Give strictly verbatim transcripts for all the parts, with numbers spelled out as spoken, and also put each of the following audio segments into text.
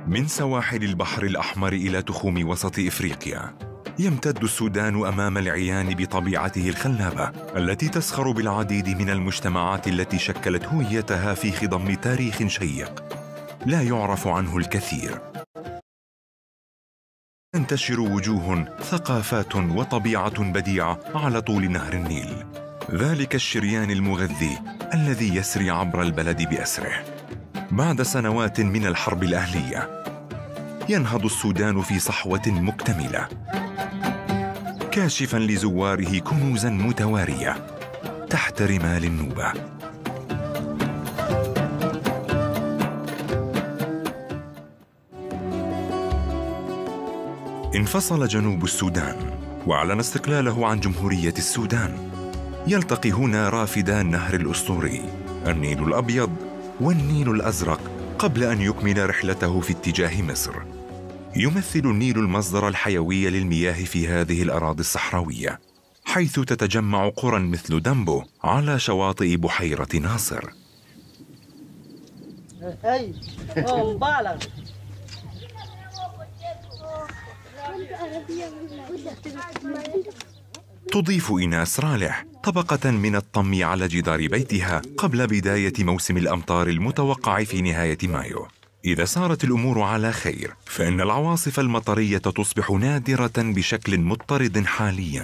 من سواحل البحر الأحمر إلى تخوم وسط إفريقيا، يمتد السودان أمام العيان بطبيعته الخلابة التي تسخر بالعديد من المجتمعات التي شكلت هويتها في خضم تاريخ شيق لا يعرف عنه الكثير. تنتشر وجوه، ثقافات وطبيعة بديعة على طول نهر النيل، ذلك الشريان المغذي الذي يسري عبر البلد بأسره. بعد سنوات من الحرب الأهلية ينهض السودان في صحوة مكتملة، كاشفاً لزواره كنوزاً متوارية تحت رمال النوبة. انفصل جنوب السودان وأعلن استقلاله عن جمهورية السودان. يلتقي هنا رافدا النهر الأسطوري، النيل الأبيض والنيل الأزرق، قبل أن يكمل رحلته في اتجاه مصر. يمثل النيل المصدر الحيوي للمياه في هذه الأراضي الصحراوية، حيث تتجمع قرى مثل دمبو على شواطئ بحيرة ناصر. تضيف إيناس رالح طبقة من الطمي على جدار بيتها قبل بداية موسم الأمطار المتوقع في نهاية مايو. إذا سارت الأمور على خير فإن العواصف المطرية تصبح نادرة بشكل مضطرد حالياً.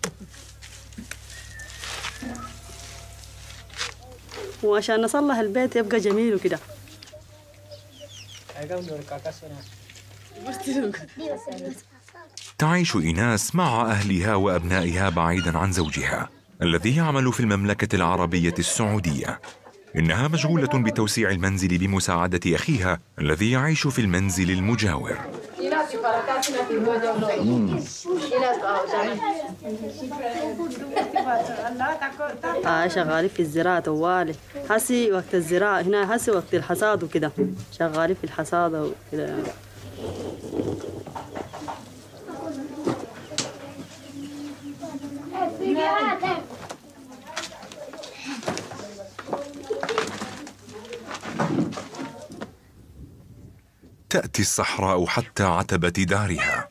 وعشان نصلح البيت يبقى جميل وكده. تعيش إيناس مع أهلها وأبنائها بعيداً عن زوجها الذي يعمل في المملكة العربية السعودية. إنها مشغولة بتوسيع المنزل بمساعدة أخيها الذي يعيش في المنزل المجاور. آه شغالين في الزراعة طوالي، هسي وقت الزراعة هنا، هسي وقت الحصاد وكده، شغالين في الحصاد وكده. تأتي الصحراء حتى عتبة دارها.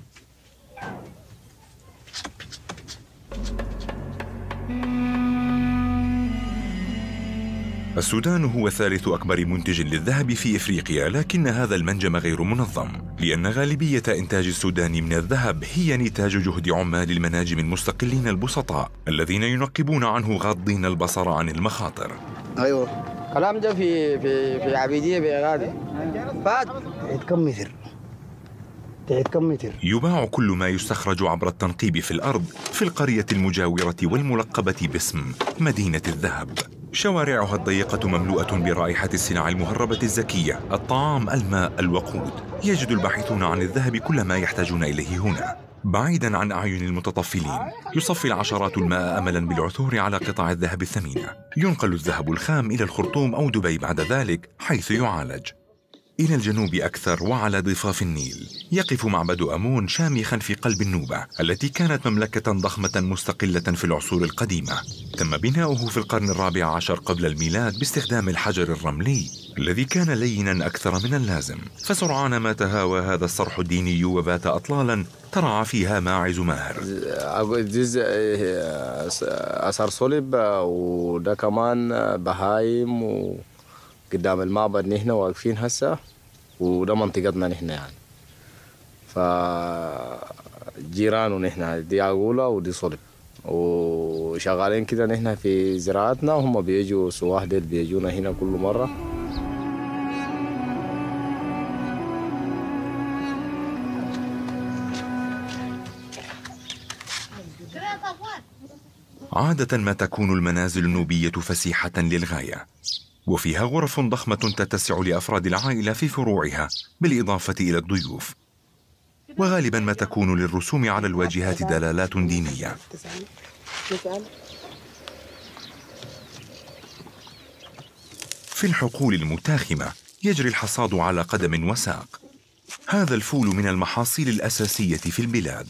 السودان هو ثالث أكبر منتج للذهب في إفريقيا، لكن هذا المنجم غير منظم، لأن غالبية إنتاج السودان من الذهب هي نتاج جهد عمال المناجم المستقلين البسطاء الذين ينقبون عنه غاضين البصر عن المخاطر. أيوه كلام ده في في في عبيدية بغادي فات كم متر كم متر. يباع كل ما يستخرج عبر التنقيب في الأرض في القرية المجاورة والملقبة باسم مدينة الذهب. شوارعها الضيقة مملوءة برائحة السلع المهربة الزكية، الطعام، الماء، الوقود. يجد الباحثون عن الذهب كل ما يحتاجون إليه هنا، بعيداً عن أعين المتطفلين. يصفي العشرات الماء أملاً بالعثور على قطع الذهب الثمينة. ينقل الذهب الخام إلى الخرطوم أو دبي بعد ذلك حيث يعالج. إلى الجنوب أكثر وعلى ضفاف النيل يقف معبد أمون شامخاً في قلب النوبة التي كانت مملكة ضخمة مستقلة في العصور القديمة. تم بناؤه في القرن الرابع عشر قبل الميلاد باستخدام الحجر الرملي الذي كان ليناً أكثر من اللازم، فسرعان ما تهاوى هذا الصرح الديني وبات أطلالاً ترعى فيها ماعز ماهر. أثر صلب وده كمان بهايم و قدام المعبد نحن واقفين هسه، وده منطقتنا نحن يعني. فجيرانه نحن دي عقولة ودي صلب، وشغالين كده نحن في زراعتنا، وهم بيجوا سواح ديل بيجونا هنا كل مرة. عادة ما تكون المنازل النوبية فسيحة للغاية، وفيها غرف ضخمة تتسع لأفراد العائلة في فروعها بالإضافة إلى الضيوف، وغالبا ما تكون للرسوم على الواجهات دلالات دينية. في الحقول المتاخمة يجري الحصاد على قدم وساق. هذا الفول من المحاصيل الأساسية في البلاد.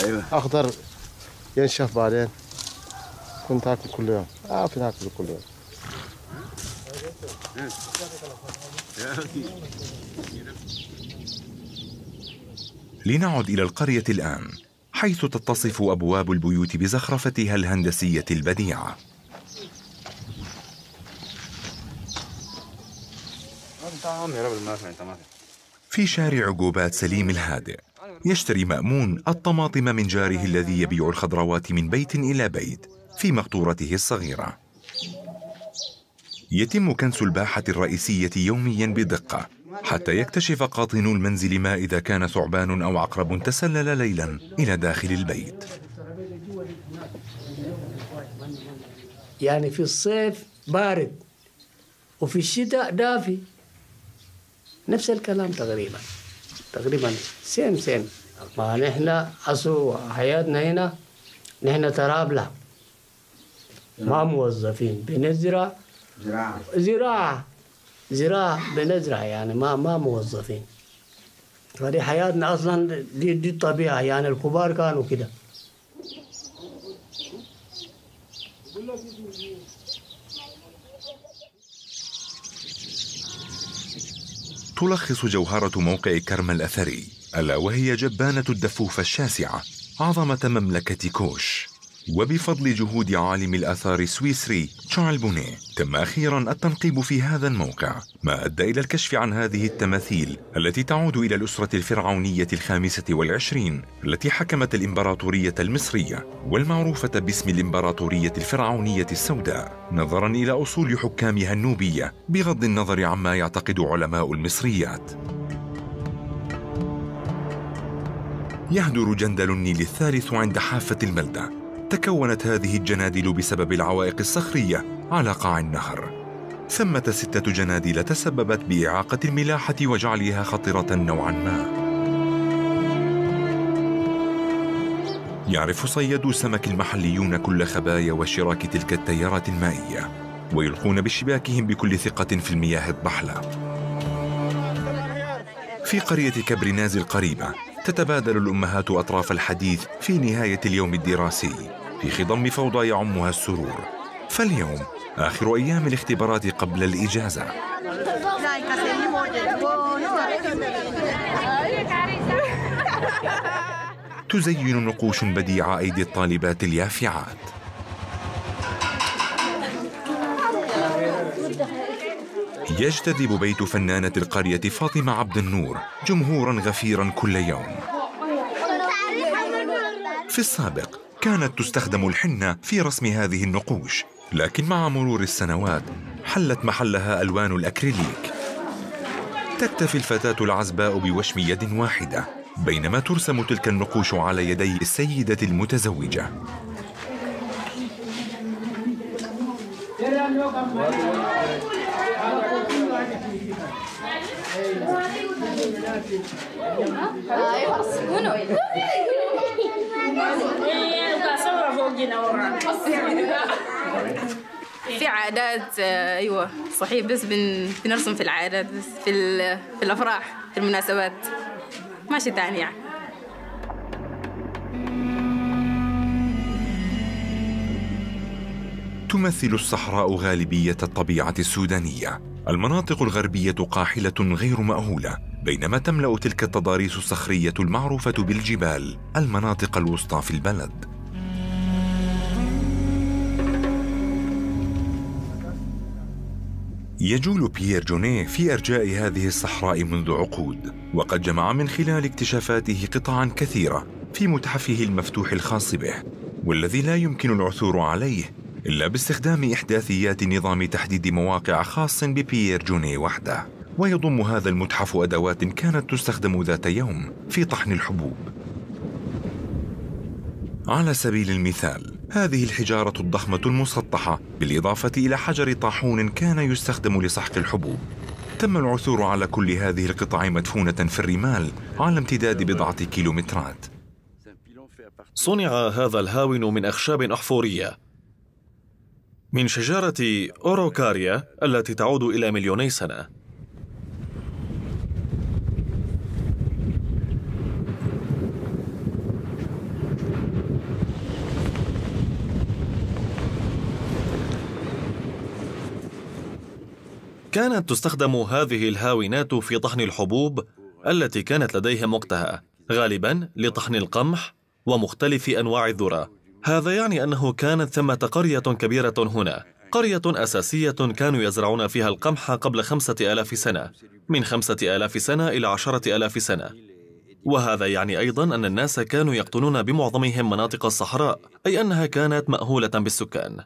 أخضر ينشف بعدين كنت تاكل كل يوم آه في ناكل كل يوم. لنعد إلى القرية الآن، حيث تتصف أبواب البيوت بزخرفتها الهندسية البديعة. في شارع عقوبات سليم الهادئ، يشتري مأمون الطماطم من جاره الذي يبيع الخضروات من بيت إلى بيت في مقطورته الصغيرة. يتم كنس الباحة الرئيسية يوميا بدقة حتى يكتشف قاطنو المنزل ما إذا كان ثعبان أو عقرب تسلل ليلا إلى داخل البيت. يعني في الصيف بارد وفي الشتاء دافي، نفس الكلام تقريبا تقريبا سيم سيم. ما نحن أصل حياتنا هنا نحن ترابلة، ما موظفين، بنزرع زراعة زراعة زراعة بنزرع، يعني ما ما موظفين. فدي حياتنا أصلا، دي دي الطبيعة، يعني الكبار كانوا كده. تلخص جوهرة موقع كرما الأثري ألا وهي جبانة الدفوف الشاسعة عظمة مملكة كوش. وبفضل جهود عالم الآثار السويسري تشارل بونيه تم أخيرا التنقيب في هذا الموقع، ما أدى إلى الكشف عن هذه التماثيل التي تعود إلى الأسرة الفرعونية الخامسة والعشرين التي حكمت الإمبراطورية المصرية والمعروفة باسم الإمبراطورية الفرعونية السوداء، نظرا إلى أصول حكامها النوبية بغض النظر عما يعتقد علماء المصريات. يهدر جندل النيل الثالث عند حافة الملدة. تكونت هذه الجنادل بسبب العوائق الصخرية على قاع النهر. ثمة ستة جنادل تسببت بإعاقة الملاحة وجعلها خطرة نوعا ما. يعرف صيادو السمك المحليون كل خبايا وشراك تلك التيارات المائية، ويلقون بشباكهم بكل ثقة في المياه الضحلة. في قرية كبرناز القريبة تتبادل الأمهات أطراف الحديث في نهاية اليوم الدراسي في خضم فوضى يعمها السرور. فاليوم آخر أيام الاختبارات قبل الإجازة. تزين نقوش بديعة أيدي الطالبات اليافعات. يجتذب بيت فنانة القرية فاطمة عبد النور جمهوراً غفيراً كل يوم. في السابق كانت تستخدم الحنة في رسم هذه النقوش، لكن مع مرور السنوات حلت محلها ألوان الأكريليك. تكتفي الفتاة العزباء بوشم يد واحدة، بينما ترسم تلك النقوش على يدي السيدة المتزوجة. في عادات، ايوه صحيح، بس بن... بنرسم في العادات، بس في ال... في الافراح، في المناسبات، ماشي تاني يعني. تمثل الصحراء غالبية الطبيعة السودانية. المناطق الغربية قاحلة غير مأهولة، بينما تملأ تلك التضاريس الصخرية المعروفة بالجبال المناطق الوسطى في البلد. يجول بيير جونيه في أرجاء هذه الصحراء منذ عقود، وقد جمع من خلال اكتشافاته قطعا كثيرة في متحفه المفتوح الخاص به، والذي لا يمكن العثور عليه إلا باستخدام إحداثيات نظام تحديد مواقع خاص ببيير جونيه وحده. ويضم هذا المتحف أدوات كانت تستخدم ذات يوم في طحن الحبوب. على سبيل المثال، هذه الحجارة الضخمة المسطحة بالإضافة إلى حجر طاحون كان يستخدم لسحق الحبوب. تم العثور على كل هذه القطع مدفونة في الرمال على امتداد بضعة كيلومترات. صنع هذا الهاون من أخشاب أحفورية من شجرة أوروكاريا التي تعود إلى مليوني سنة. كانت تستخدم هذه الهاونات في طحن الحبوب التي كانت لديهم وقتها، غالبا لطحن القمح ومختلف أنواع الذرة. هذا يعني أنه كانت ثمة قرية كبيرة هنا، قرية أساسية كانوا يزرعون فيها القمح قبل خمسة آلاف سنة، من خمسة آلاف سنة إلى عشرة آلاف سنة. وهذا يعني أيضا أن الناس كانوا يقطنون بمعظمهم مناطق الصحراء، أي أنها كانت مأهولة بالسكان.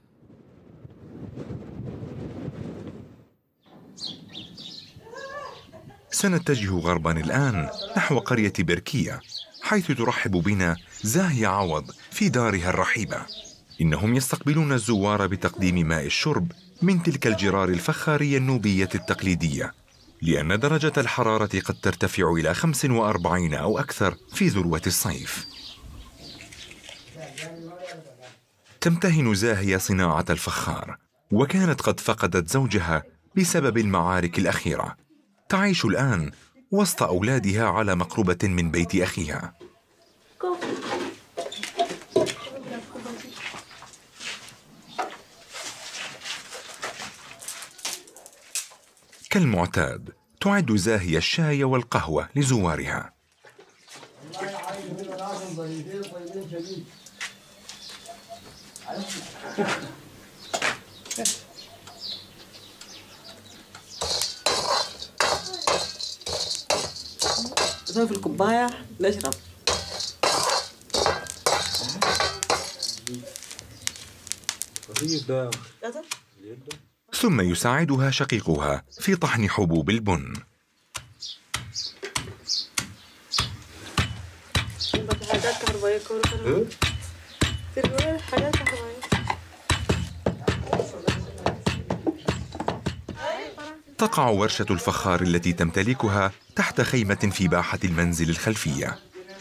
سنتجه غربا الآن نحو قرية بركية، حيث ترحب بنا زاهية عوض في دارها الرحيبة. إنهم يستقبلون الزوار بتقديم ماء الشرب من تلك الجرار الفخارية النوبية التقليدية، لأن درجة الحرارة قد ترتفع إلى خمس وأربعين أو أكثر في ذروة الصيف. تمتهن زاهية صناعة الفخار، وكانت قد فقدت زوجها بسبب المعارك الأخيرة. تعيش الآن وسط أولادها على مقربة من بيت أخيها. كالمعتاد تعد زاهية الشاي والقهوة لزوارها. في الكوباية نشرب. ثم يساعدها شقيقها في طحن حبوب البن. تقع ورشة الفخار التي تمتلكها تحت خيمة في باحة المنزل الخلفية.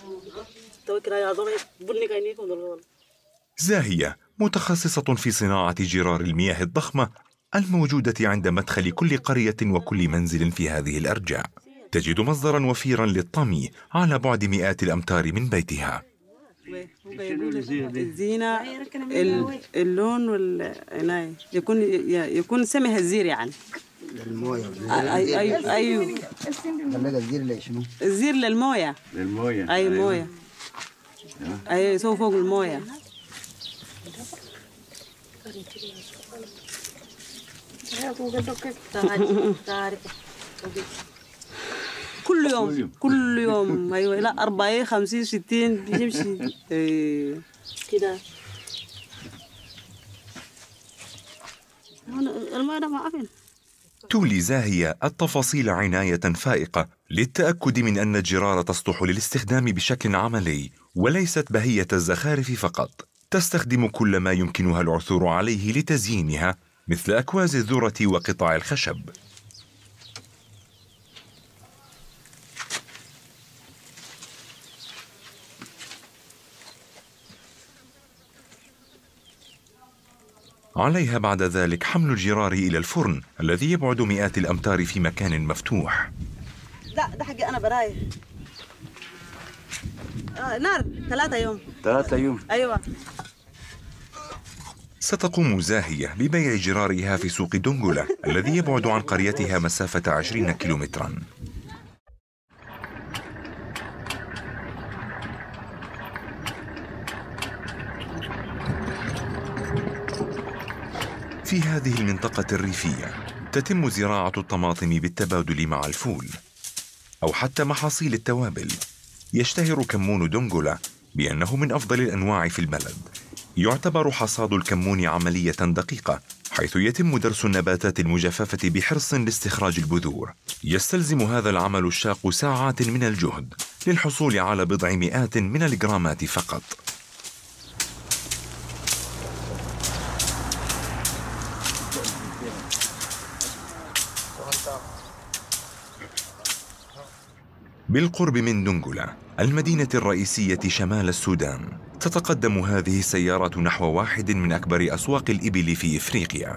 زاهية متخصصة في صناعة جرار المياه الضخمة الموجودة عند مدخل كل قرية وكل منزل في هذه الأرجاء. تجد مصدرا وفيرا للطمي على بعد مئات الأمتار من بيتها. الزينة، اللون والعناية يكون يكون سمها الزير يعني. المويه. ايوه ايوه الزير ليش شنو؟ الزير للمويه. للمويه. اي مويه. اي سو فوق المويه. كل يوم كل يوم ايوه لا أربعين خمسين ستين بيمشي كده. المويه ده ما أفين. تولي زاهية التفاصيل عناية فائقة للتأكد من أن الجرار تصلح للاستخدام بشكل عملي وليست بهية الزخارف فقط. تستخدم كل ما يمكنها العثور عليه لتزيينها مثل أكواز الذرة وقطع الخشب. عليها بعد ذلك حمل الجرار إلى الفرن الذي يبعد مئات الأمتار في مكان مفتوح. لا ده حقي أنا براي. آه نار ثلاثة يوم. ثلاثة يوم. أيوة. ستقوم زاهية ببيع جرارها في سوق دونغولا الذي يبعد عن قريتها مسافة عشرين كيلومترا. في هذه المنطقة الريفية تتم زراعة الطماطم بالتبادل مع الفول أو حتى محاصيل التوابل. يشتهر كمون دونغولا بأنه من أفضل الأنواع في البلد. يعتبر حصاد الكمون عملية دقيقة حيث يتم درس النباتات المجففة بحرص لاستخراج البذور. يستلزم هذا العمل الشاق ساعات من الجهد للحصول على بضع مئات من الجرامات فقط. بالقرب من دونغولا المدينة الرئيسية شمال السودان تتقدم هذه السيارة نحو واحد من أكبر أسواق الإبل في إفريقيا.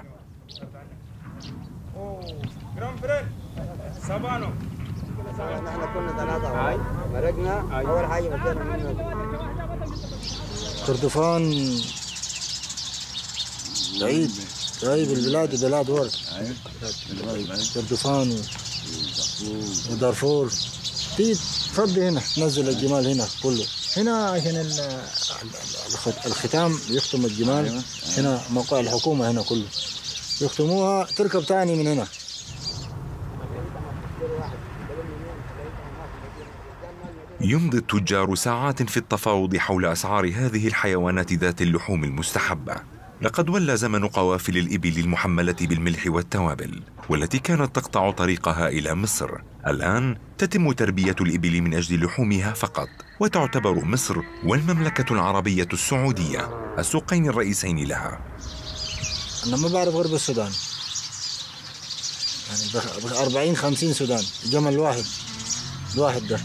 كردفان بعيد طيب البلاد بلاد ورد كردفان ودارفور. تيجي تفضي هنا تنزل الجمال هنا كله. هنا عشان الختام يختم الجمال هنا موقع الحكومة هنا كله يختموها تركب تاني من هنا. يمضي التجار ساعات في التفاوض حول أسعار هذه الحيوانات ذات اللحوم المستحبة. لقد ولى زمن قوافل الإبل المحملة بالملح والتوابل والتي كانت تقطع طريقها إلى مصر. الآن تتم تربية الإبل من أجل لحومها فقط، وتعتبر مصر والمملكة العربية السعودية السوقين الرئيسين لها. أنا ما بعرف غير بالسودان، يعني أربعين خمسين سودان جمل واحد الواحد ده.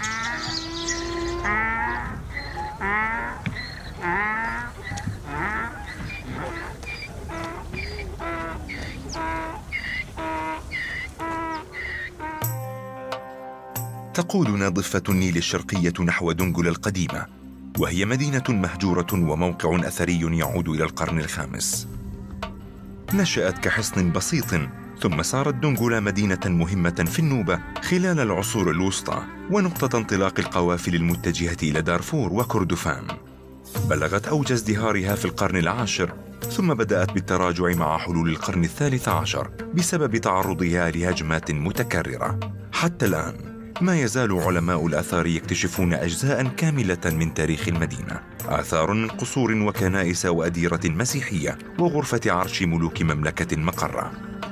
تقودنا ضفة النيل الشرقية نحو دنجل القديمة، وهي مدينة مهجورة وموقع أثري يعود إلى القرن الخامس. نشأت كحصن بسيط، ثم صارت دنجل مدينة مهمة في النوبة خلال العصور الوسطى، ونقطة انطلاق القوافل المتجهة إلى دارفور وكردفان. بلغت أوج ازدهارها في القرن العاشر، ثم بدأت بالتراجع مع حلول القرن الثالث عشر بسبب تعرضها لهجمات متكررة. حتى الآن ما يزال علماء الآثار يكتشفون أجزاء كاملة من تاريخ المدينة، آثار من قصور وكنائس وأديرة مسيحية وغرفة عرش ملوك مملكة مقرة.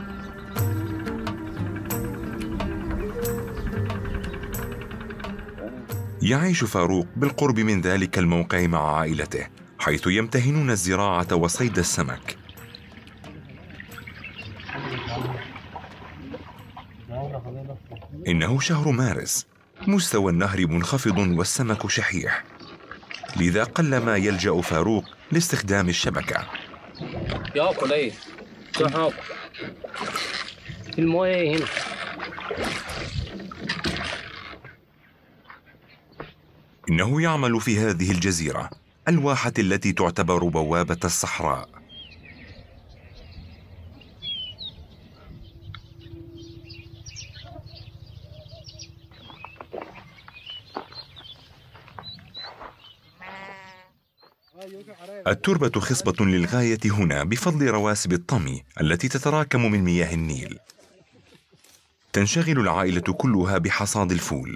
يعيش فاروق بالقرب من ذلك الموقع مع عائلته، حيث يمتهنون الزراعة وصيد السمك. إنه شهر مارس، مستوى النهر منخفض والسمك شحيح، لذا قلما يلجأ فاروق لاستخدام الشبكة. ياكل ايه سحب المويه هنا. إنه يعمل في هذه الجزيرة الواحة التي تعتبر بوابة الصحراء. التربة خصبة للغاية هنا بفضل رواسب الطمي التي تتراكم من مياه النيل. تنشغل العائلة كلها بحصاد الفول.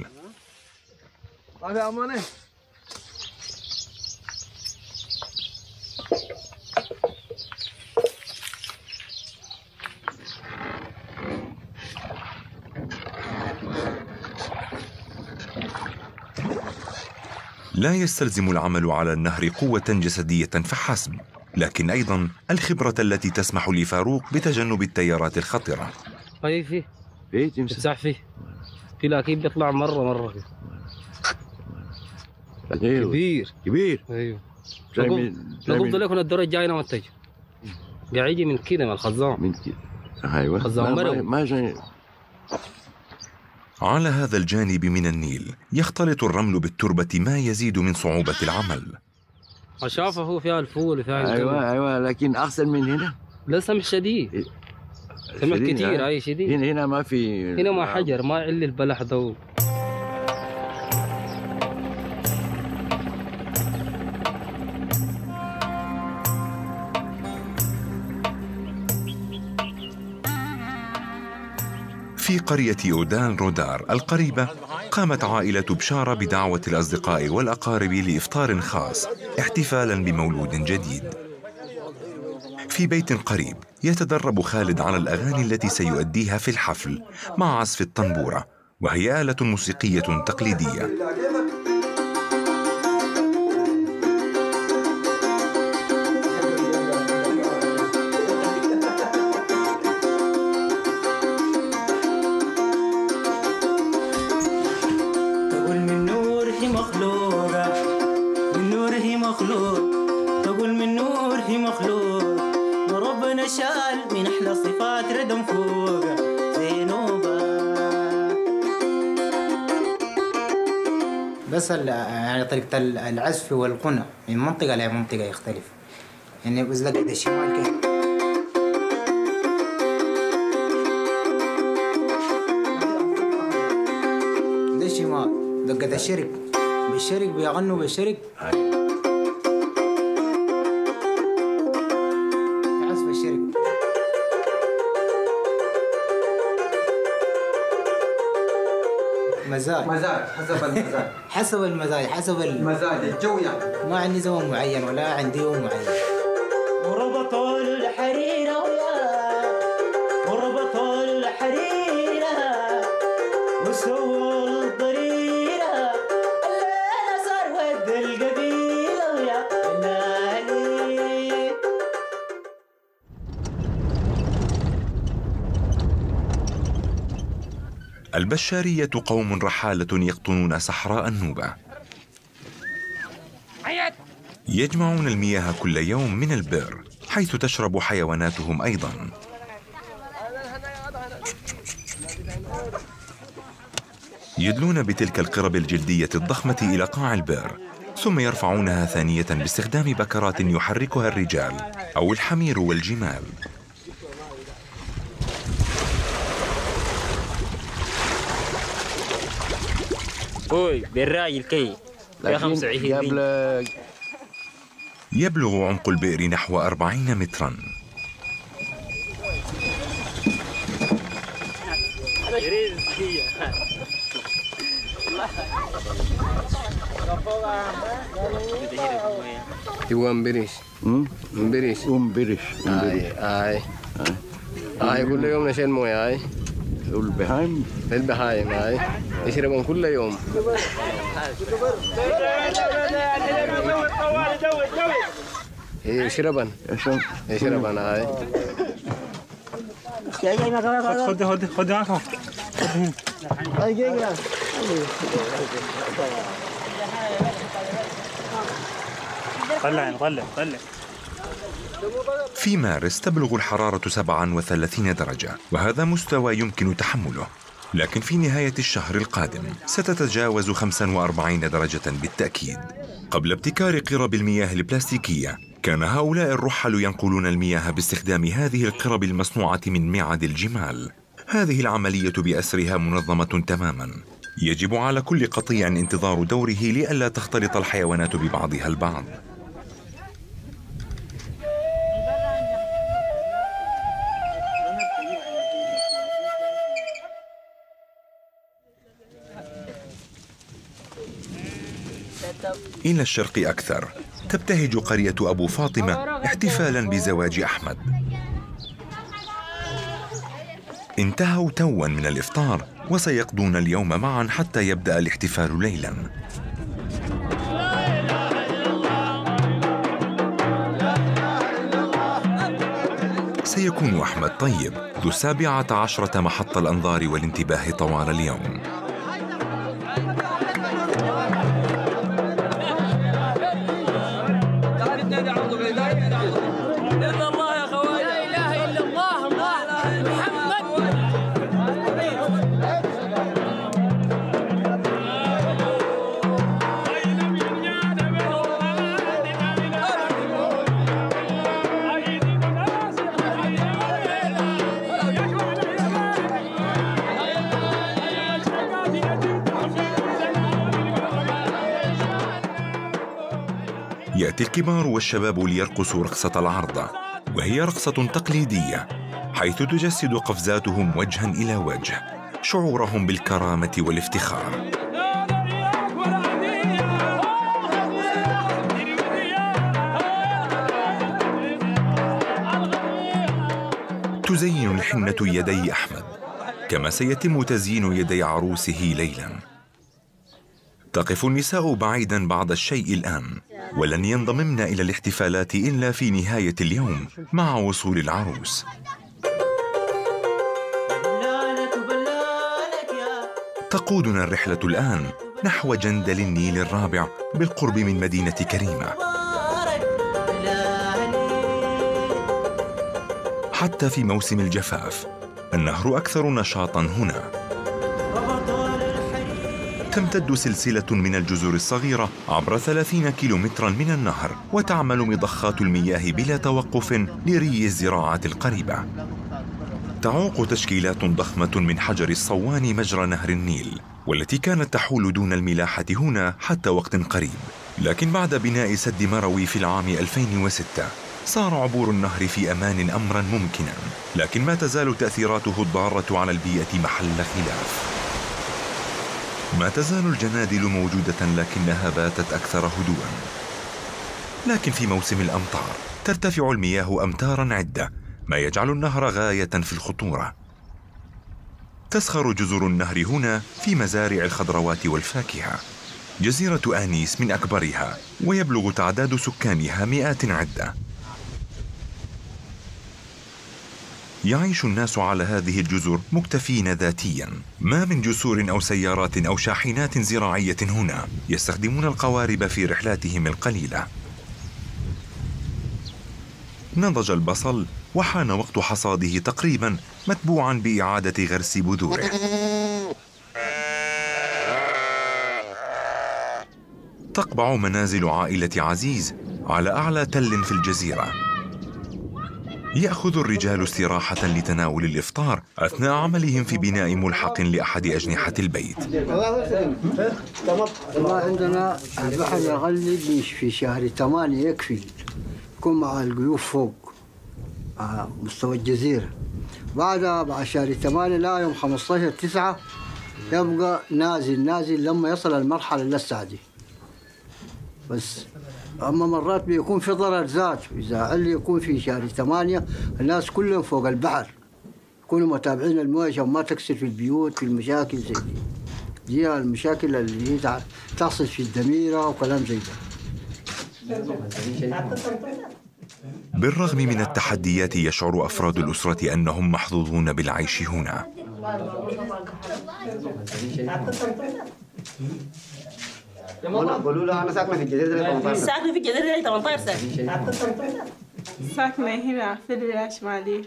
لا يستلزم العمل على النهر قوة جسدية فحسب، لكن أيضا الخبرة التي تسمح لفاروق بتجنب التيارات الخطرة. أي فيه فيه تمسح فيه في لكن بيطلع مرة مرة فيه. كبير كبير ايوه. نقول لك الدور الجاي نمتج قاعد يجي من كده من الخزان من كده. ايوه خزان ما, ما جاي. على هذا الجانب من النيل يختلط الرمل بالتربة ما يزيد من صعوبة العمل. شافه هو فيها الفول وفيها ايوه ايوه لكن احسن من هنا. لا سمح شديد سمح كتير اي شديد. هنا هنا ما في هنا ما حجر ما إلا البلح ده. في قرية أودان رودار القريبة قامت عائلة بشارة بدعوة الأصدقاء والأقارب لإفطار خاص احتفالاً بمولود جديد. في بيت قريب يتدرب خالد على الأغاني التي سيؤديها في الحفل مع عزف الطنبورة، وهي آلة موسيقية تقليدية. بس يعني طريقة العزف والغنى من منطقة لمنطقة يختلف. يعني بزلق الشمال كده دقة الشرك بالشرك بيغنوا بالشرك. عزف الشرك. مزاج مزاج حسب المزاج. حسب المزاج حسب المزاج الجو يعني. ما عندي زمن معين ولا عندي يوم معين. وربطوا الحريرة ويا وربطوا الحريرة وسووا الضريرة الليلة صار ود القبيلة ويا الليالي. البشارية قوم رحالة يقطنون صحراء النوبة. يجمعون المياه كل يوم من البئر حيث تشرب حيواناتهم أيضا. يدلون بتلك القرب الجلدية الضخمة إلى قاع البئر ثم يرفعونها ثانية باستخدام بكرات يحركها الرجال أو الحمير والجمال. اوي بالراي الكي يبلغ عمق البئر نحو أربعين مترا. هو مبريش مبريش مبريش اي اي اي كل يوم نشيل مويه اي البهايم البهايم اي يشربون كل يوم. يشربن يشربن اي خد خد خد خد طلع طلع طلع. في مارس تبلغ الحرارة سبعة وثلاثين درجة وهذا مستوى يمكن تحمله، لكن في نهاية الشهر القادم ستتجاوز خمسة وأربعين درجة بالتأكيد. قبل ابتكار قرب المياه البلاستيكية كان هؤلاء الرحل ينقلون المياه باستخدام هذه القرب المصنوعة من معد الجمال. هذه العملية بأسرها منظمة تماما. يجب على كل قطيع انتظار دوره لئلا تختلط الحيوانات ببعضها البعض. إلى الشرق أكثر تبتهج قرية أبو فاطمة احتفالاً بزواج أحمد. انتهوا توا من الإفطار وسيقضون اليوم معاً حتى يبدأ الاحتفال ليلاً. سيكون أحمد طيب ذو السابعة عشرة محط الأنظار والانتباه طوال اليوم. يأتي الكبار والشباب ليرقصوا رقصة العرضة، وهي رقصة تقليدية حيث تجسد قفزاتهم وجها إلى وجه شعورهم بالكرامة والافتخار. تزين الحنة يدي أحمد كما سيتم تزيين يدي عروسه ليلاً. تقف النساء بعيداً بعض الشيء الآن، ولن ينضممن إلى الاحتفالات إلا في نهاية اليوم مع وصول العروس. تقودنا الرحلة الآن نحو جندل النيل الرابع بالقرب من مدينة كريمة. حتى في موسم الجفاف النهر أكثر نشاطاً هنا. تمتد سلسلة من الجزر الصغيرة عبر ثلاثين كيلومتراً من النهر، وتعمل مضخات المياه بلا توقف لري الزراعة القريبة. تعوق تشكيلات ضخمة من حجر الصوان مجرى نهر النيل، والتي كانت تحول دون الملاحة هنا حتى وقت قريب. لكن بعد بناء سد مروي في العام ألفين وستة صار عبور النهر في أمان أمرا ممكنا، لكن ما تزال تأثيراته الضارة على البيئة محل خلاف. ما تزال الجنادل موجودة لكنها باتت أكثر هدوءا. لكن في موسم الأمطار ترتفع المياه أمتارا عدة، ما يجعل النهر غاية في الخطورة. تسخر جزر النهر هنا في مزارع الخضروات والفاكهة. جزيرة آنيس من أكبرها، ويبلغ تعداد سكانها مئات عدة. يعيش الناس على هذه الجزر مكتفين ذاتيا، ما من جسور أو سيارات أو شاحنات زراعية هنا، يستخدمون القوارب في رحلاتهم القليلة. نضج البصل وحان وقت حصاده تقريبا، متبوعا بإعادة غرس بذوره. تقبع منازل عائلة عزيز على أعلى تل في الجزيرة. يأخذ الرجال استراحة لتناول الإفطار أثناء عملهم في بناء ملحق لأحد أجنحة البيت. والله عندنا البحر يغلب في شهر ثمانية يكفي، يكون مع الجيوف فوق على مستوى الجزيرة. بعد بعد شهر ثمانية لا يوم خمسة عشر تسعة يبقى نازل نازل لما يصل المرحلة لسه دي بس. أما مرات بيكون في ضرر ذات، إذا علي يكون في شهر ثمانية الناس كلهم فوق البحر يكونوا متابعين المويه عشان ما تكسر في البيوت، في المشاكل زي دي. دي المشاكل اللي هي تحصل في الدميرة وكلام زي ده. بالرغم من التحديات يشعر أفراد الأسرة أنهم محظوظون بالعيش هنا. قولوا له أنا ساكنة في الجزيرة ثمانية عشر ساكنة في الجزيرة ثمانية عشر سنة. ساكنة هنا في الولاية الشمالية.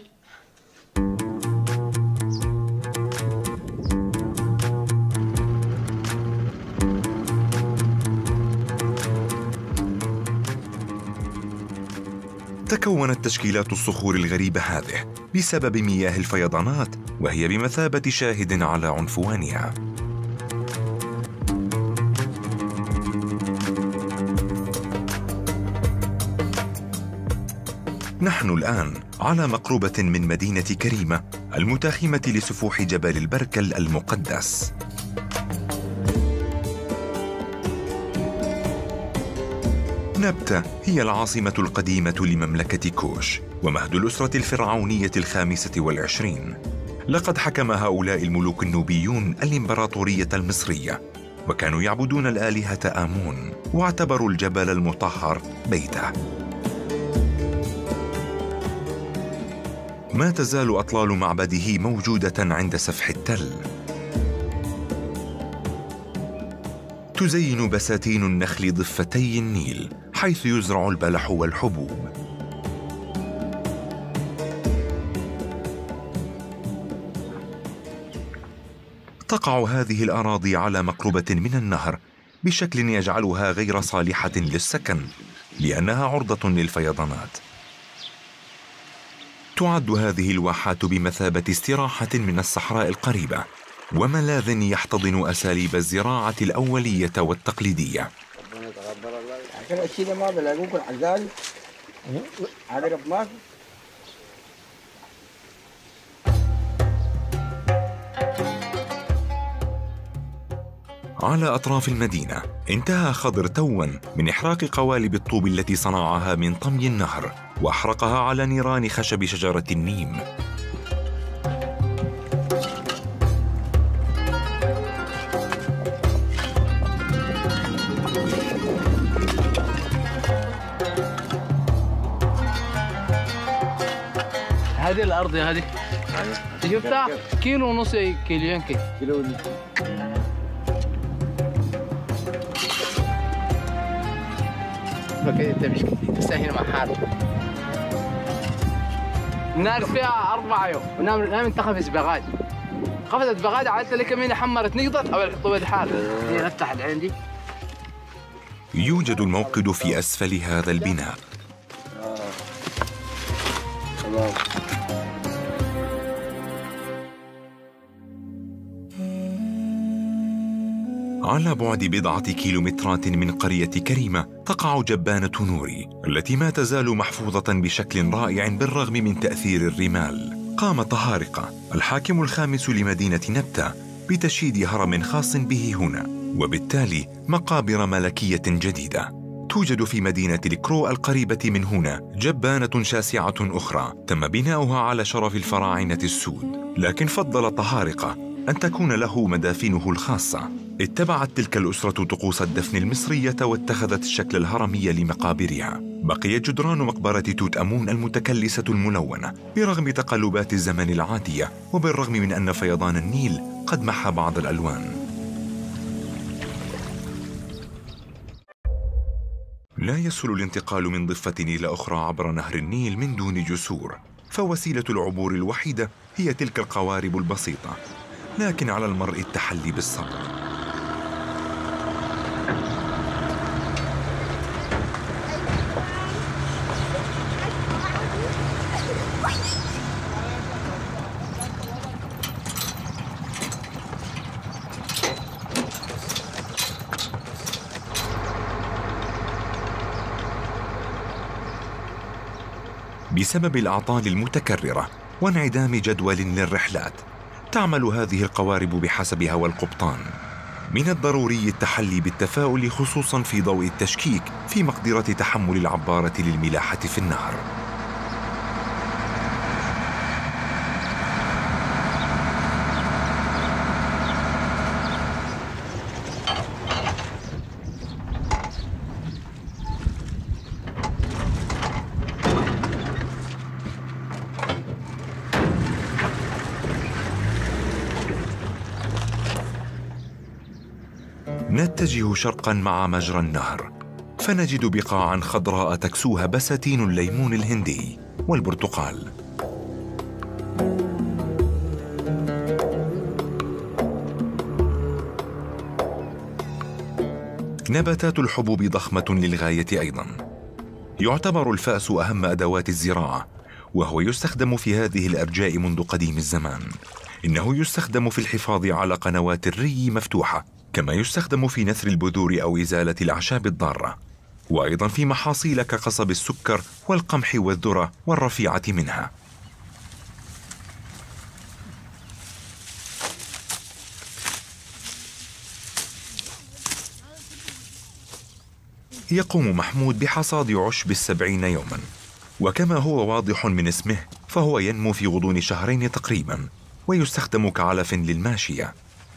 تكونت تشكيلات الصخور الغريبة هذه بسبب مياه الفيضانات، وهي بمثابة شاهد على عنفوانها. نحن الآن على مقربة من مدينة كريمة المتاخمة لسفوح جبل البركل المقدس. نبتة هي العاصمة القديمة لمملكة كوش ومهد الأسرة الفرعونية الخامسة والعشرين. لقد حكم هؤلاء الملوك النوبيون الإمبراطورية المصرية، وكانوا يعبدون الآلهة آمون، واعتبروا الجبل المطهر بيته. ما تزال أطلال معبده موجودة عند سفح التل. تزين بساتين النخل ضفتي النيل حيث يزرع البلح والحبوب. تقع هذه الأراضي على مقربة من النهر بشكل يجعلها غير صالحة للسكن، لأنها عرضة للفيضانات. تعد هذه الواحات بمثابة استراحة من الصحراء القريبة، وملاذ يحتضن أساليب الزراعة الأولية والتقليدية. عشان الشيء ده ما بلاقوكم عزال عقرب ما في. على أطراف المدينة انتهى خضر توا من إحراق قوالب الطوب التي صنعها من طمي النهر، وأحرقها على نيران خشب شجرة النيم. هذه الأرض هذه جبتها كيلو ونص كيلوين كي كيلو ونص. فكذا تمشي تستاهل مع حالك. النار فيها أربعة يوم ونام نام انتخفز بغاد قفزت بغاد عادت لك من حمرت نقطت أو يحطوا بيد حالك. هي نفتح العين دي. يوجد الموقد في أسفل هذا البناء. وعلى بعد بضعة كيلومترات من قرية كريمة تقع جبانة نوري التي ما تزال محفوظة بشكل رائع بالرغم من تأثير الرمال. قام طهارقة الحاكم الخامس لمدينة نبتة بتشييد هرم خاص به هنا، وبالتالي مقابر ملكية جديدة. توجد في مدينة الكرو القريبة من هنا جبانة شاسعة أخرى تم بناؤها على شرف الفراعنة السود، لكن فضل طهارقة أن تكون له مدافنه الخاصة. اتبعت تلك الأسرة طقوس الدفن المصرية واتخذت الشكل الهرمي لمقابرها. بقيت جدران مقبرة توت أمون المتكلسة الملونة برغم تقلبات الزمن العاتية، وبالرغم من أن فيضان النيل قد محى بعض الألوان. لا يسهل الانتقال من ضفة إلى أخرى عبر نهر النيل من دون جسور، فوسيلة العبور الوحيدة هي تلك القوارب البسيطة، لكن على المرء التحلي بالصبر. بسبب الأعطال المتكررة وانعدام جدول للرحلات، تعمل هذه القوارب بحسب هوى القبطان. من الضروري التحلي بالتفاؤل، خصوصاً في ضوء التشكيك في مقدرة تحمل العبارة للملاحة في النهر. نتجه شرقاً مع مجرى النهر، فنجد بقاعاً خضراء تكسوها بساتين الليمون الهندي والبرتقال. نباتات الحبوب ضخمة للغاية أيضاً. يعتبر الفأس أهم أدوات الزراعة، وهو يستخدم في هذه الأرجاء منذ قديم الزمان. إنه يستخدم في الحفاظ على قنوات الري مفتوحة، كما يستخدم في نثر البذور أو إزالة الأعشاب الضارة، وأيضا في محاصيل كقصب السكر والقمح والذرة والرفيعة منها. يقوم محمود بحصاد عشب السبعين يوما، وكما هو واضح من اسمه فهو ينمو في غضون شهرين تقريبا، ويستخدم كعلف للماشية.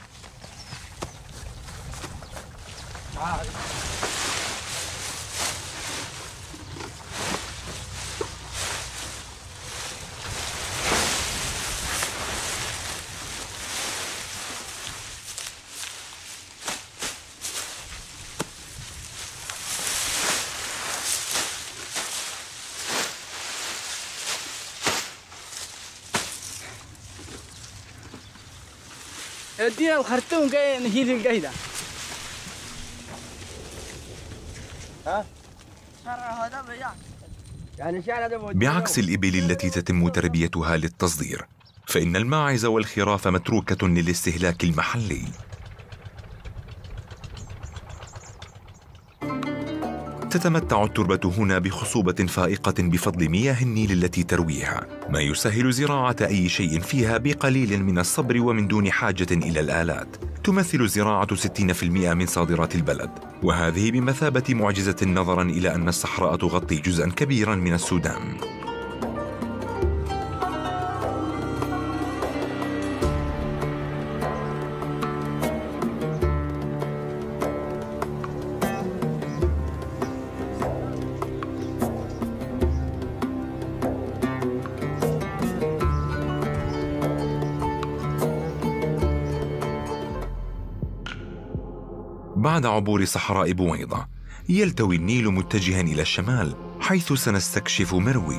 ادينا الخرطوم جاي نشيل القيده. ها؟ بعكس الإبل التي تتم تربيتها للتصدير، فإن الماعز والخراف متروكة للاستهلاك المحلي. تتمتع التربة هنا بخصوبة فائقة بفضل مياه النيل التي ترويها، ما يسهل زراعة أي شيء فيها بقليل من الصبر ومن دون حاجة إلى الآلات. تمثل الزراعة ستين بالمئة من صادرات البلد، وهذه بمثابة معجزة نظراً إلى أن الصحراء تغطي جزءاً كبيراً من السودان. بعد عبور صحراء بويضة، يلتوي النيل متجها إلى الشمال، حيث سنستكشف مروي.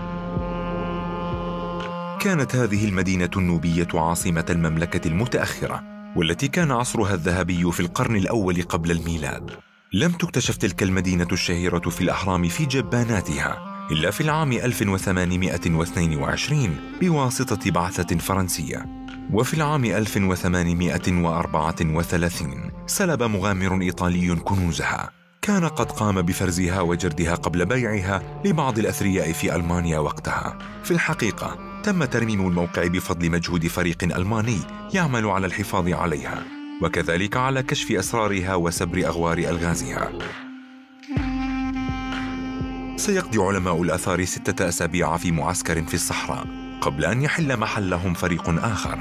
كانت هذه المدينة النوبية عاصمة المملكة المتأخرة، والتي كان عصرها الذهبي في القرن الأول قبل الميلاد. لم تكتشف تلك المدينة الشهيرة في الأهرام في جباناتها إلا في العام ألف وثمانمائة واثنين وعشرين بواسطة بعثة فرنسية. وفي العام ألف وثمانمائة وأربعة وثلاثين سلب مغامر إيطالي كنوزها، كان قد قام بفرزها وجردها قبل بيعها لبعض الأثرياء في ألمانيا وقتها. في الحقيقة تم ترميم الموقع بفضل مجهود فريق ألماني يعمل على الحفاظ عليها، وكذلك على كشف أسرارها وسبر أغوار ألغازها. سيقضي علماء الآثار ستة أسابيع في معسكر في الصحراء قبل أن يحل محلهم فريق آخر.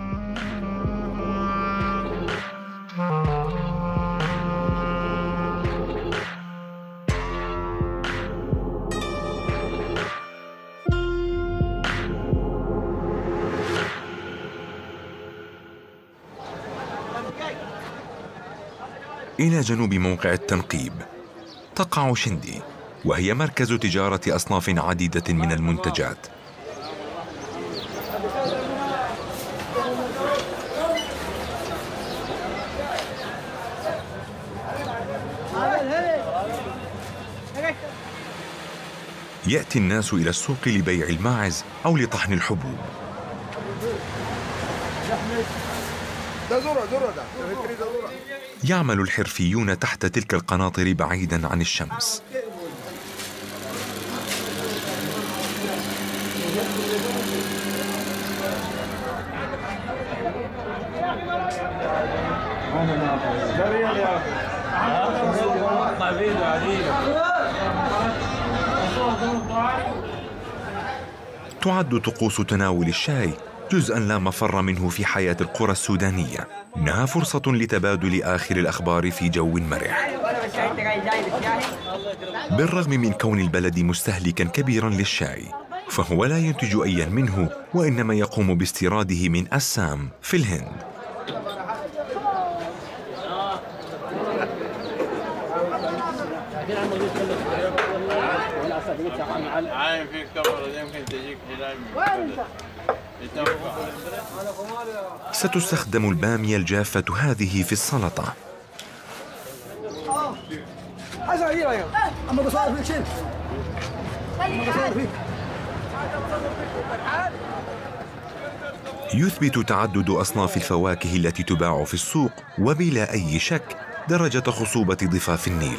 إلى جنوب موقع التنقيب تقع شندي، وهي مركز تجارة أصناف عديدة من المنتجات. يأتي الناس إلى السوق لبيع الماعز أو لطحن الحبوب. يعمل الحرفيون تحت تلك القناطر بعيداً عن الشمس. تعد طقوس تناول الشاي جزءاً لا مفر منه في حياة القرى السودانية. إنها فرصة لتبادل آخر الأخبار في جو مرح. بالرغم من كون البلد مستهلكاً كبيراً للشاي، فهو لا ينتج أياً منه، وإنما يقوم باستيراده من أسام في الهند. ستستخدم البامية الجافة هذه في السلطة. يثبت تعدد أصناف الفواكه التي تباع في السوق وبلا أي شك درجة خصوبة ضفاف النيل.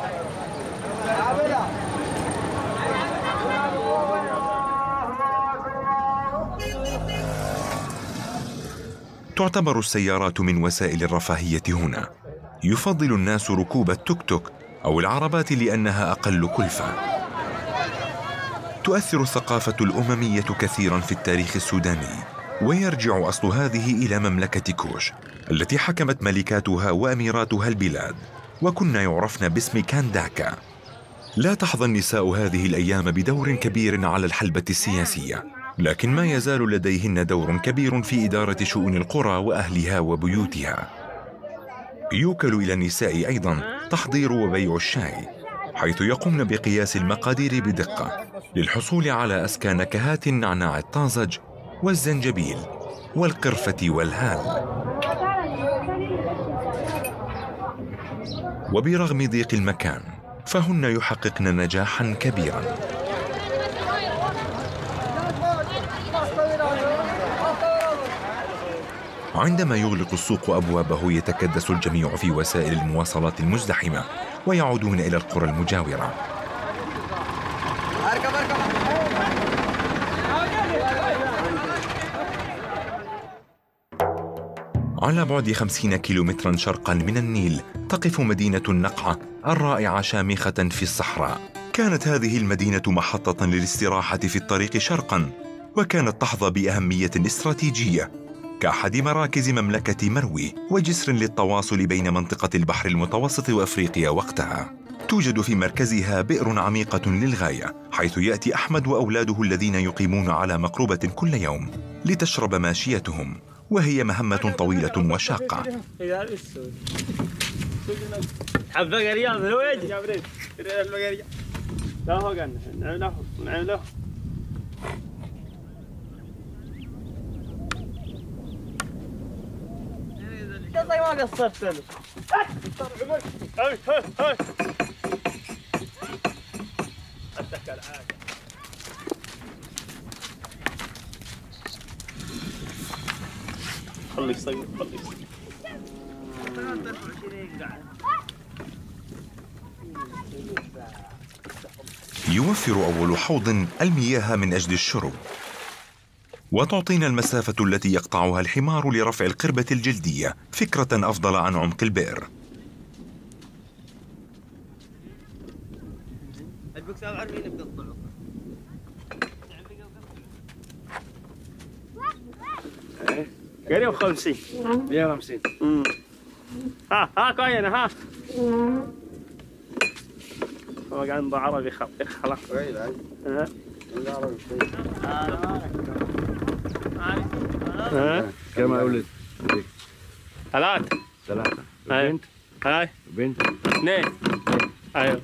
تعتبر السيارات من وسائل الرفاهية هنا. يفضل الناس ركوب التوك توك أو العربات لأنها أقل كلفة. تؤثر الثقافة الأممية كثيراً في التاريخ السوداني، ويرجع أصل هذه إلى مملكة كوش التي حكمت ملكاتها وأميراتها البلاد، وكنا يعرفن باسم كانداكا. لا تحظى النساء هذه الأيام بدور كبير على الحلبة السياسية، لكن ما يزال لديهن دور كبير في إدارة شؤون القرى وأهلها وبيوتها. يوكل إلى النساء أيضاً تحضير وبيع الشاي، حيث يقومن بقياس المقادير بدقة للحصول على أزكى نكهات النعناع الطازج والزنجبيل والقرفة والهال. وبرغم ضيق المكان فهن يحققن نجاحاً كبيراً. عندما يغلق السوق أبوابه يتكدس الجميع في وسائل المواصلات المزدحمة ويعودون إلى القرى المجاورة. على بعد خمسين كيلومترا شرقا من النيل تقف مدينة النقعة الرائعة شامخة في الصحراء. كانت هذه المدينة محطة للاستراحة في الطريق شرقا، وكانت تحظى بأهمية استراتيجية كأحد مراكز مملكة مروي وجسر للتواصل بين منطقة البحر المتوسط وأفريقيا وقتها. توجد في مركزها بئر عميقة للغاية، حيث يأتي أحمد وأولاده الذين يقيمون على مقربة كل يوم لتشرب ماشيتهم، وهي مهمة طويلة وشاقة. زي ما قصرت له. خليه يصير خليه يوفر أول حوض المياه من أجل الشرب، وتعطينا المسافة التي يقطعها الحمار لرفع القربة الجلدية فكرة أفضل عن عمق البئر. قريب خمسين مية وخمسين. ها ها كوينة ها هو قاعد عربي خلاص. ها كم أولاد؟ ثلاثة. ثلاثة. بنت؟ هاي بنت. اثنين. ايوه.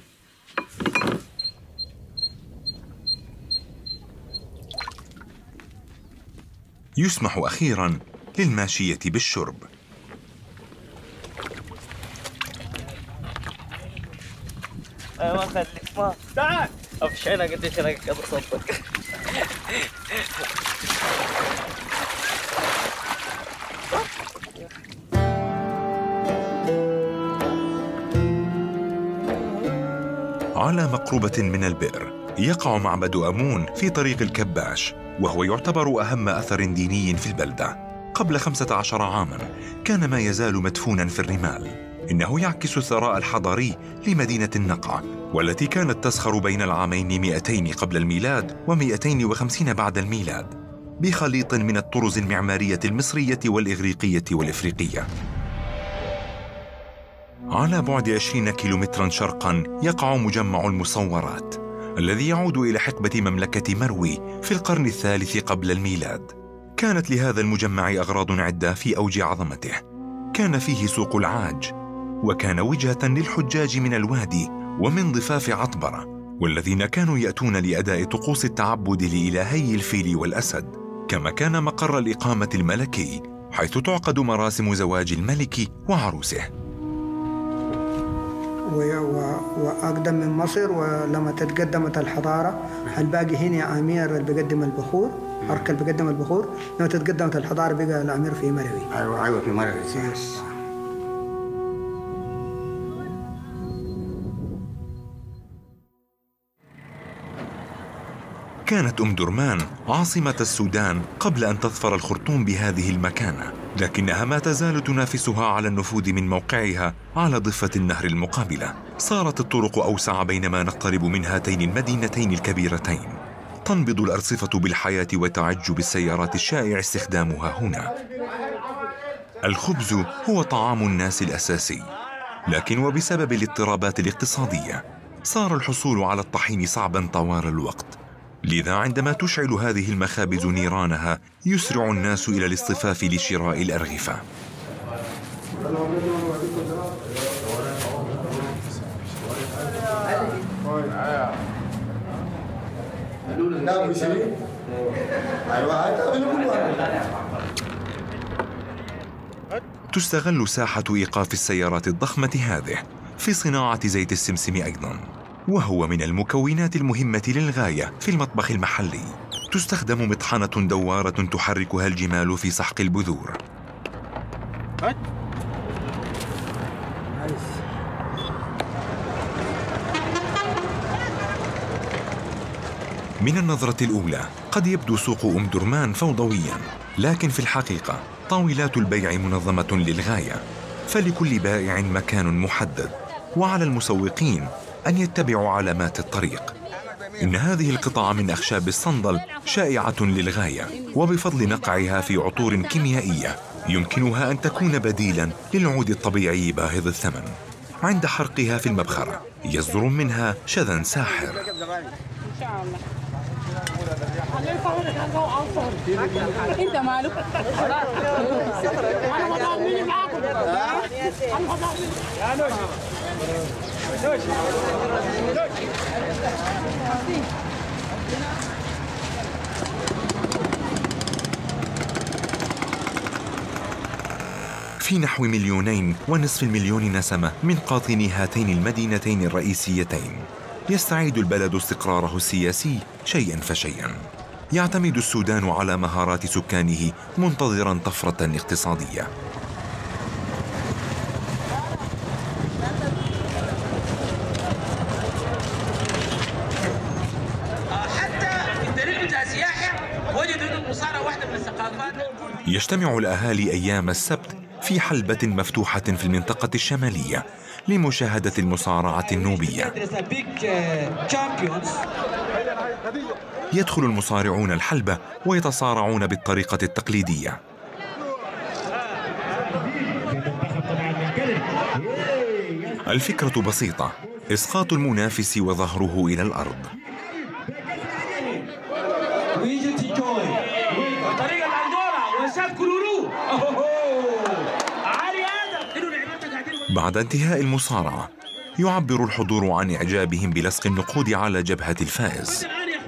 يسمح أخيراً للماشية بالشرب. ايوه خليك ما تعال افشينا قديش انا قد صدق. على مقربة من البئر يقع معبد آمون في طريق الكباش، وهو يعتبر أهم أثر ديني في البلدة. قبل خمسة عشر عاماً كان ما يزال مدفوناً في الرمال. إنه يعكس الثراء الحضاري لمدينة النقع، والتي كانت تسخر بين العامين مئتين قبل الميلاد ومئتين وخمسين بعد الميلاد بخليط من الطرز المعمارية المصرية والإغريقية والإفريقية. على بعد عشرين كيلومتراً شرقاً يقع مجمع المصورات، الذي يعود إلى حقبة مملكة مروي في القرن الثالث قبل الميلاد. كانت لهذا المجمع أغراض عدة في أوج عظمته. كان فيه سوق العاج، وكان وجهة للحجاج من الوادي ومن ضفاف عطبرة، والذين كانوا يأتون لأداء طقوس التعبد لإلهي الفيل والأسد. كما كان مقر الإقامة الملكي، حيث تعقد مراسم زواج الملك وعروسه. وأقدم من مصر، ولما تقدمت الحضارة الباقي هنا أمير اللي بيقدم البخور، حركة اللي بيقدم البخور. لما تقدمت الحضارة بقى الأمير في مروي. أيوة أيوة في مروي. كانت أم درمان عاصمة السودان قبل أن تظفر الخرطوم بهذه المكانة، لكنها ما تزال تنافسها على النفوذ من موقعها على ضفة النهر المقابلة. صارت الطرق أوسع بينما نقترب من هاتين المدينتين الكبيرتين. تنبض الأرصفة بالحياة وتعج بالسيارات الشائع استخدامها هنا. الخبز هو طعام الناس الأساسي، لكن وبسبب الاضطرابات الاقتصادية صار الحصول على الطحين صعبا طوال الوقت. لذا عندما تشعل هذه المخابز نيرانها يسرع الناس إلى الاصطفاف لشراء الأرغفة. تستغل ساحة إيقاف السيارات الضخمة هذه في صناعة زيت السمسم أيضاً، وهو من المكونات المهمة للغاية في المطبخ المحلي. تستخدم مطحنة دوارة تحركها الجمال في سحق البذور. من النظرة الأولى قد يبدو سوق أم درمان فوضوياً، لكن في الحقيقة طاولات البيع منظمة للغاية، فلكل بائع مكان محدد، وعلى المسوقين أن يتبعوا علامات الطريق. إن هذه القطع من أخشاب الصندل شائعة للغاية، وبفضل نقعها في عطور كيميائية يمكنها أن تكون بديلاً للعود الطبيعي باهظ الثمن. عند حرقها في المبخرة يصدر منها شذا ساحر. انت مالك في نحو مليونين ونصف المليون نسمة من قاطني هاتين المدينتين الرئيسيتين يستعيد البلد استقراره السياسي شيئاً فشيئاً. يعتمد السودان على مهارات سكانه منتظراً طفرة اقتصادية. يجتمع الأهالي أيام السبت في حلبة مفتوحة في المنطقة الشمالية لمشاهدة المصارعة النوبية. يدخل المصارعون الحلبة ويتصارعون بالطريقة التقليدية. الفكرة بسيطة: إسقاط المنافس وظهره إلى الأرض. بعد انتهاء المصارعة يعبر الحضور عن إعجابهم بلصق النقود على جبهة الفائز.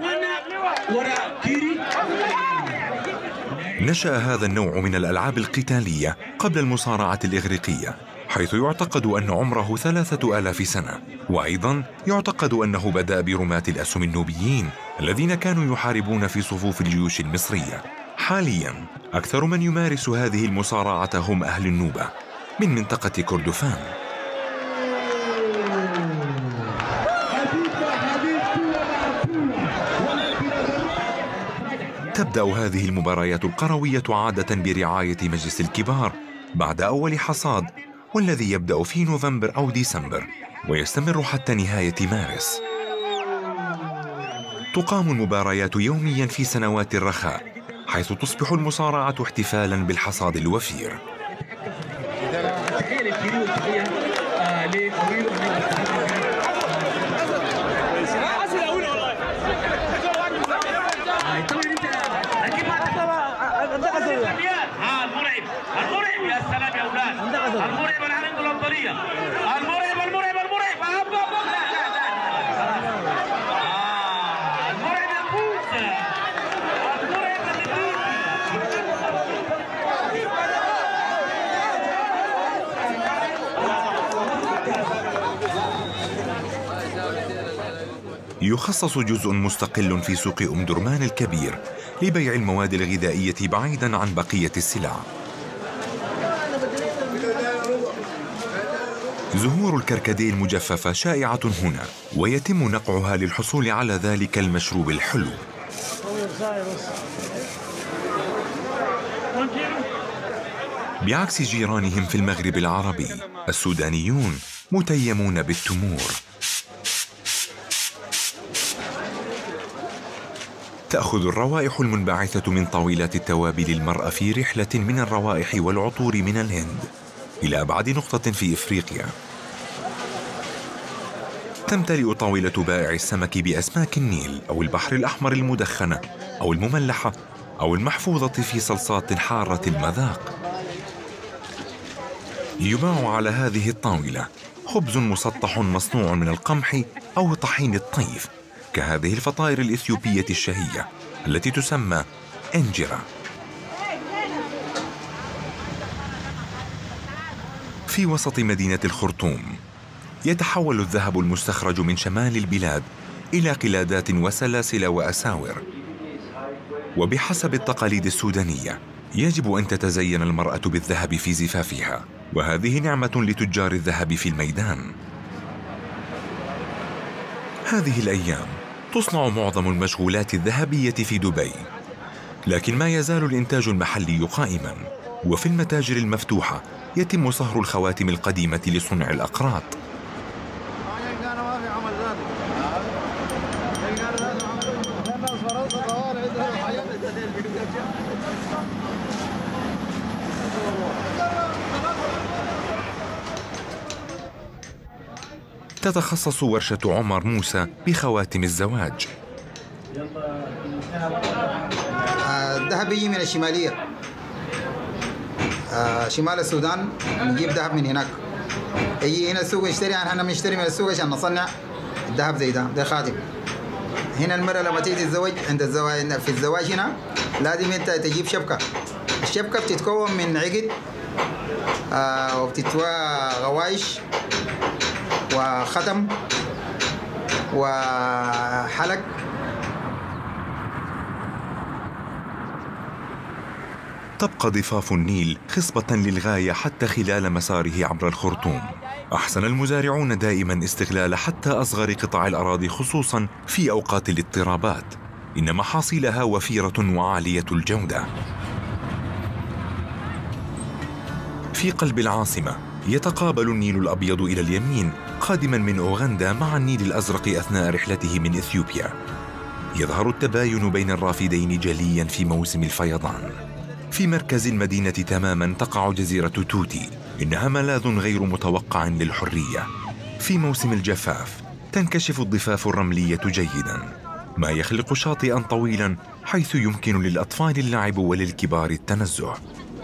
نشأ هذا النوع من الألعاب القتالية قبل المصارعة الإغريقية، حيث يعتقد أن عمره ثلاثة آلاف سنة، وأيضا يعتقد أنه بدأ برماة الأسهم النوبيين الذين كانوا يحاربون في صفوف الجيوش المصرية. حاليا أكثر من يمارس هذه المصارعة هم أهل النوبة من منطقة كردفان. تبدأ هذه المباريات القروية عادة برعاية مجلس الكبار بعد أول حصاد، والذي يبدأ في نوفمبر أو ديسمبر ويستمر حتى نهاية مارس. تقام المباريات يوميا في سنوات الرخاء، حيث تصبح المصارعة احتفالا بالحصاد الوفير. يخصص جزء مستقل في سوق أم درمان الكبير لبيع المواد الغذائية بعيداً عن بقية السلع. زهور الكركديه المجففة شائعة هنا، ويتم نقعها للحصول على ذلك المشروب الحلو. بعكس جيرانهم في المغرب العربي، السودانيون متيمون بالتمور. تأخذ الروائح المنبعثة من طاولات التوابل المرأة في رحلة من الروائح والعطور من الهند إلى أبعد نقطة في إفريقيا. تمتلئ طاولة بائع السمك بأسماك النيل أو البحر الأحمر المدخنة أو المملحة أو المحفوظة في صلصات حارة المذاق. يباع على هذه الطاولة خبز مسطح مصنوع من القمح أو طحين الطيف، كهذه الفطائر الإثيوبية الشهية التي تسمى إنجرا. في وسط مدينة الخرطوم يتحول الذهب المستخرج من شمال البلاد إلى قلادات وسلاسل وأساور. وبحسب التقاليد السودانية يجب أن تتزين المرأة بالذهب في زفافها، وهذه نعمة لتجار الذهب في الميدان. هذه الأيام تصنع معظم المشغولات الذهبية في دبي، لكن ما يزال الإنتاج المحلي قائما، وفي المتاجر المفتوحة يتم صهر الخواتم القديمة لصنع الأقراط. تتخصص ورشة عمر موسى بخواتم الزواج. الذهب يجي من الشمالية، آه شمال السودان نجيب ذهب من هناك، يجي هنا السوق نشتري، احنا بنشتري من السوق عشان نصنع الذهب زي ده، ده خاتم. هنا المرأة لما تيجي تتزوج عند الزواج، في الزواج هنا لازم انت تجيب شبكة. الشبكة بتتكون من عقد آه وبتتوى غوايش وختم وحلق تبقى ضفاف النيل خصبة للغاية حتى خلال مساره عبر الخرطوم. أحسن المزارعون دائما استغلال حتى أصغر قطع الأراضي خصوصا في أوقات الاضطرابات، إن محاصيلها وفيرة وعالية الجودة. في قلب العاصمة يتقابل النيل الأبيض إلى اليمين قادما من أوغندا مع النيل الأزرق أثناء رحلته من إثيوبيا. يظهر التباين بين الرافدين جليا في موسم الفيضان. في مركز المدينة تماما تقع جزيرة توتي، إنها ملاذ غير متوقع للحرية. في موسم الجفاف تنكشف الضفاف الرملية جيدا، ما يخلق شاطئا طويلا حيث يمكن للأطفال اللعب وللكبار التنزه.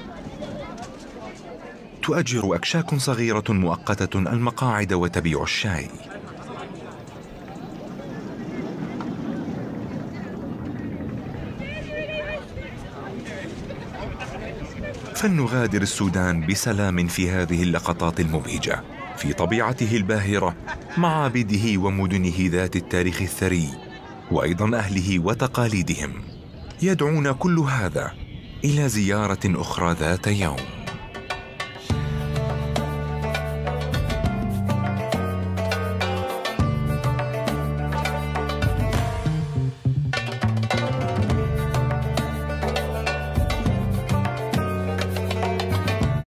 تؤجر أكشاك صغيرة مؤقتة المقاعد وتبيع الشاي. فلنغادر السودان بسلام في هذه اللقطات المبهجة في طبيعته الباهرة، معابده ومدنه ذات التاريخ الثري، وأيضا أهله وتقاليدهم. يدعون كل هذا إلى زيارة أخرى ذات يوم.